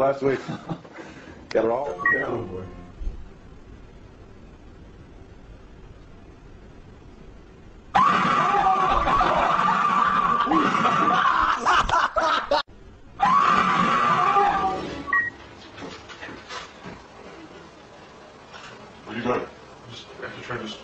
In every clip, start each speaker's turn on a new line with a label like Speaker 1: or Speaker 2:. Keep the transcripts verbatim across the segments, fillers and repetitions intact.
Speaker 1: last week? Got it all?
Speaker 2: Yeah, oh boy.
Speaker 3: What do you got? Just have to try to just.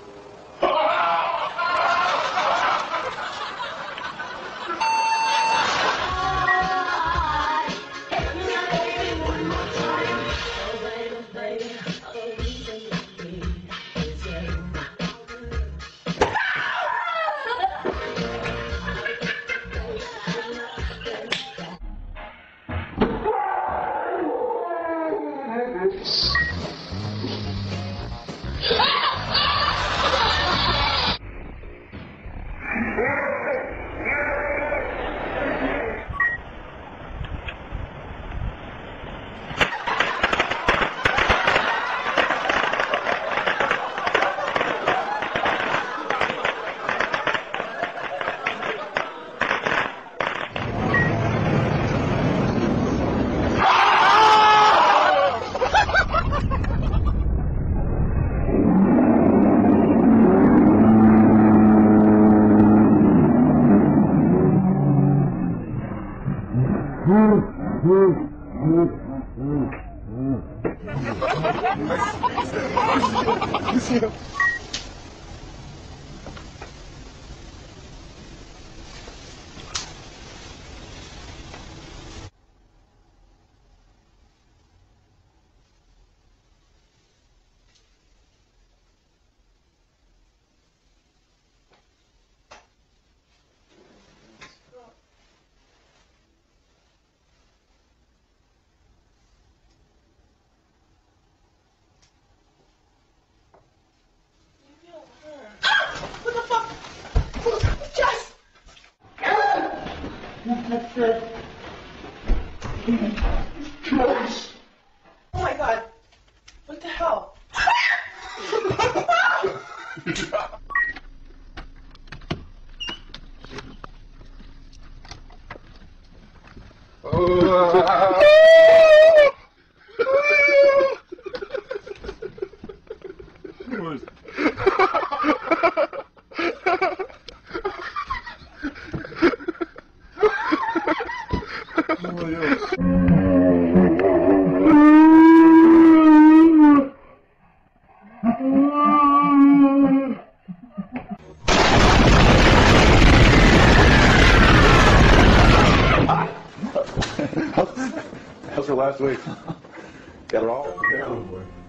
Speaker 4: Joyce! Oh my god. What the hell?
Speaker 1: How's your last week? Got it all?
Speaker 2: Yeah, oh boy.